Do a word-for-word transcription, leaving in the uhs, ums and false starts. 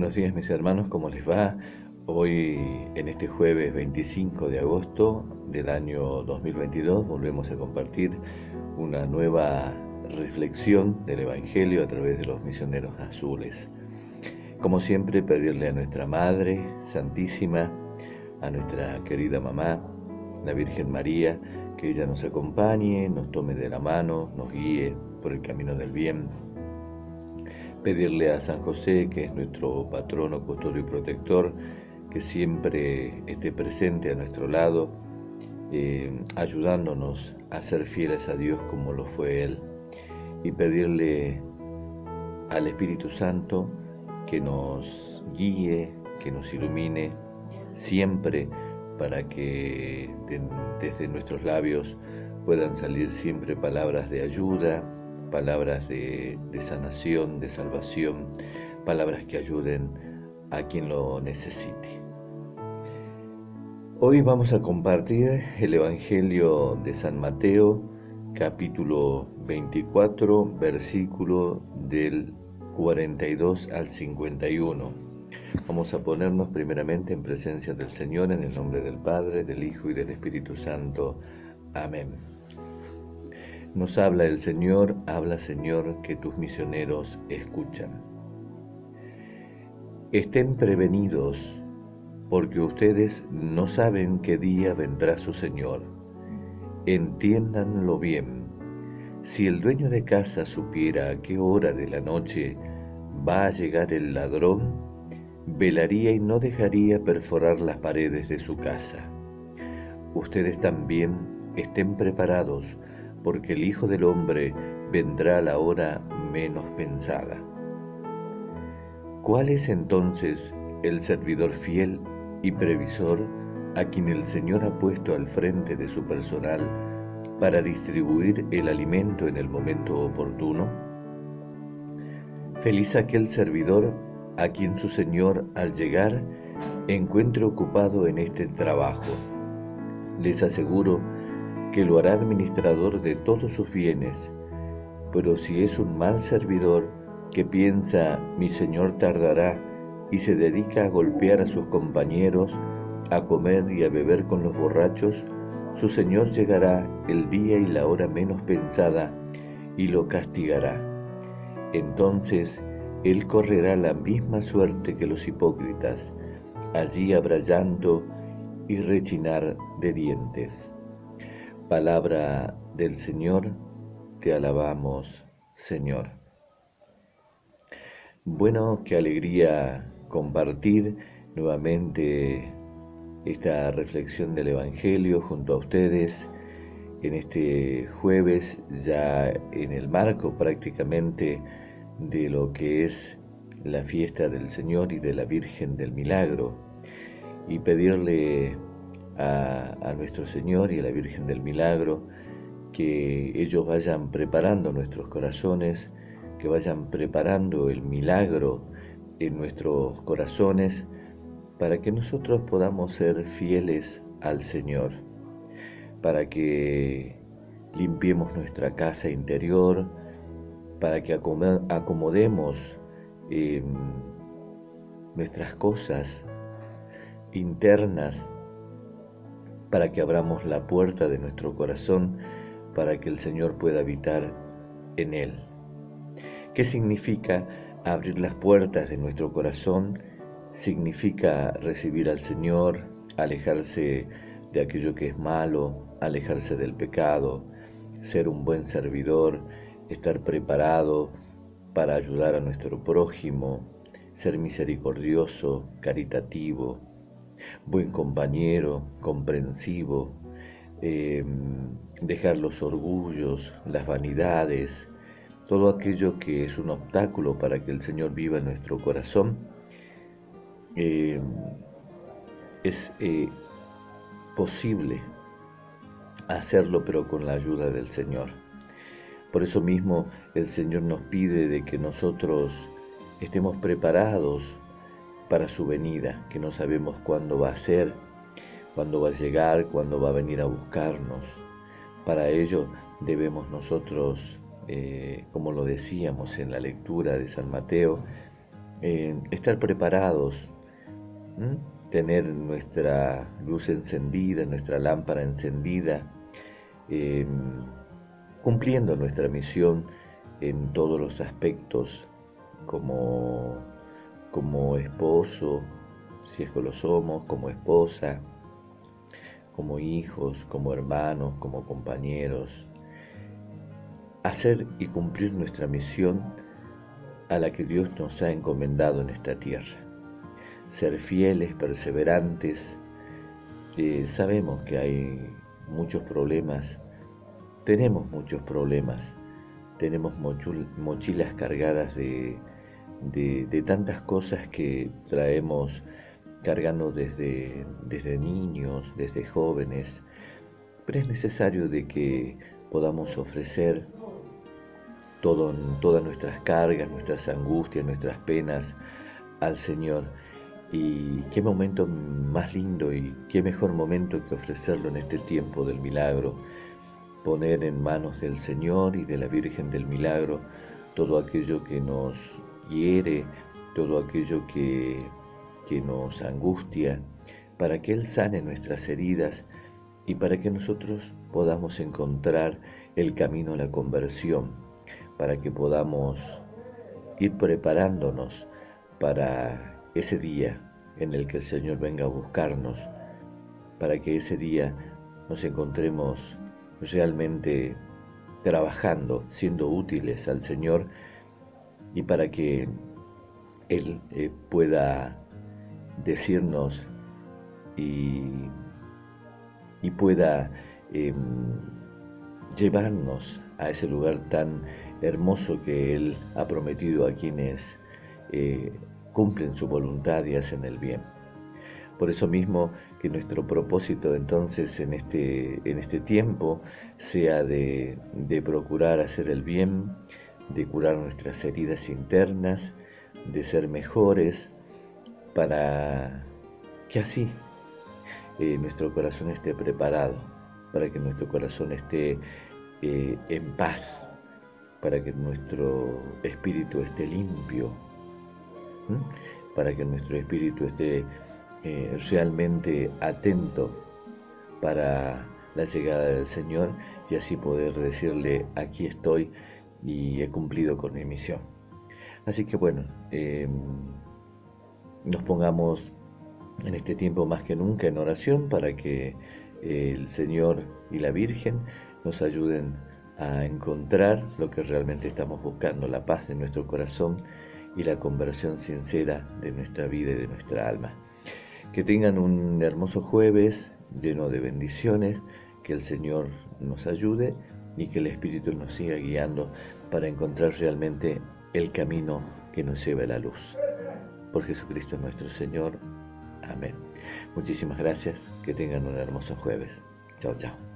Buenos días mis hermanos, ¿cómo les va? Hoy en este jueves veinticinco de agosto del año dos mil veintidós volvemos a compartir una nueva reflexión del Evangelio a través de los misioneros azules. Como siempre, pedirle a nuestra Madre Santísima, a nuestra querida mamá, la Virgen María, que ella nos acompañe, nos tome de la mano, nos guíe por el camino del bien. Pedirle a San José, que es nuestro patrono, custodio y protector, que siempre esté presente a nuestro lado, eh, ayudándonos a ser fieles a Dios como lo fue Él. Y pedirle al Espíritu Santo que nos guíe, que nos ilumine siempre, para que de, desde nuestros labios puedan salir siempre palabras de ayuda, palabras de, de sanación, de salvación, palabras que ayuden a quien lo necesite. Hoy vamos a compartir el Evangelio de San Mateo, capítulo veinticuatro, versículo del cuarenta y dos al cincuenta y uno. Vamos a ponernos primeramente en presencia del Señor, en el nombre del Padre, del Hijo y del Espíritu Santo. Amén. Nos habla el Señor, habla Señor, que tus misioneros escuchan. Estén prevenidos, porque ustedes no saben qué día vendrá su Señor. Entiéndanlo bien. Si el dueño de casa supiera a qué hora de la noche va a llegar el ladrón, velaría y no dejaría perforar las paredes de su casa. Ustedes también estén preparados, porque el Hijo del Hombre vendrá a la hora menos pensada. ¿Cuál es entonces el servidor fiel y previsor a quien el Señor ha puesto al frente de su personal para distribuir el alimento en el momento oportuno? Feliz aquel servidor a quien su Señor, al llegar, encuentre ocupado en este trabajo. Les aseguro que lo hará administrador de todos sus bienes, pero si es un mal servidor que piensa mi Señor tardará y se dedica a golpear a sus compañeros, a comer y a beber con los borrachos, su Señor llegará el día y la hora menos pensada y lo castigará. Entonces él correrá la misma suerte que los hipócritas. Allí habrá llanto y rechinar de dientes. Palabra del Señor, te alabamos, Señor. Bueno, qué alegría compartir nuevamente esta reflexión del Evangelio junto a ustedes en este jueves, ya en el marco prácticamente de lo que es la fiesta del Señor y de la Virgen del Milagro, y pedirle A, a nuestro Señor y a la Virgen del Milagro que ellos vayan preparando nuestros corazones, que vayan preparando el milagro en nuestros corazones, para que nosotros podamos ser fieles al Señor, para que limpiemos nuestra casa interior, para que acomodemos eh, nuestras cosas internas, para que abramos la puerta de nuestro corazón, para que el Señor pueda habitar en él. ¿Qué significa abrir las puertas de nuestro corazón? Significa recibir al Señor, alejarse de aquello que es malo, alejarse del pecado, ser un buen servidor, estar preparado para ayudar a nuestro prójimo, ser misericordioso, caritativo, buen compañero, comprensivo, eh, dejar los orgullos, las vanidades, todo aquello que es un obstáculo para que el Señor viva en nuestro corazón. Eh, es eh, posible hacerlo, pero con la ayuda del Señor. Por eso mismo el Señor nos pide de que nosotros estemos preparados para su venida, que no sabemos cuándo va a ser, cuándo va a llegar, cuándo va a venir a buscarnos. Para ello debemos nosotros, eh, como lo decíamos en la lectura de San Mateo, eh, estar preparados, ¿m? Tener nuestra luz encendida, nuestra lámpara encendida, eh, cumpliendo nuestra misión en todos los aspectos, como, como esposo, si es que lo somos, como esposa, como hijos, como hermanos, como compañeros, hacer y cumplir nuestra misión a la que Dios nos ha encomendado en esta tierra. Ser fieles, perseverantes. Eh, sabemos que hay muchos problemas, tenemos muchos problemas, tenemos mochilas cargadas de, de, de tantas cosas que traemos cargando desde, desde niños, desde jóvenes, pero es necesario de que podamos ofrecer todo, todas nuestras cargas, nuestras angustias, nuestras penas al Señor. Y qué momento más lindo y qué mejor momento que ofrecerlo en este tiempo del milagro, poner en manos del Señor y de la Virgen del Milagro todo aquello que nos hiere, todo aquello que, que nos angustia, para que Él sane nuestras heridas y para que nosotros podamos encontrar el camino a la conversión, para que podamos ir preparándonos para ese día en el que el Señor venga a buscarnos, para que ese día nos encontremos realmente trabajando, siendo útiles al Señor, y para que Él eh, pueda decirnos y, y pueda eh, llevarnos a ese lugar tan hermoso que Él ha prometido a quienes eh, cumplen su voluntad y hacen el bien. Por eso mismo que nuestro propósito entonces en este, en este tiempo sea de, de procurar hacer el bien, de curar nuestras heridas internas, de ser mejores, para que así eh, nuestro corazón esté preparado, para que nuestro corazón esté eh, en paz, para que nuestro espíritu esté limpio, ¿m? Para que nuestro espíritu esté eh, realmente atento para la llegada del Señor y así poder decirle: aquí estoy y he cumplido con mi misión. Así que bueno, eh, nos pongamos en este tiempo más que nunca en oración para que eh, el Señor y la Virgen nos ayuden a encontrar lo que realmente estamos buscando, la paz de nuestro corazón y la conversión sincera de nuestra vida y de nuestra alma. Que tengan un hermoso jueves lleno de bendiciones, que el Señor nos ayude y que el Espíritu nos siga guiando para encontrar realmente el camino que nos lleva a la luz. Por Jesucristo nuestro Señor. Amén. Muchísimas gracias. Que tengan un hermoso jueves. Chao, chao.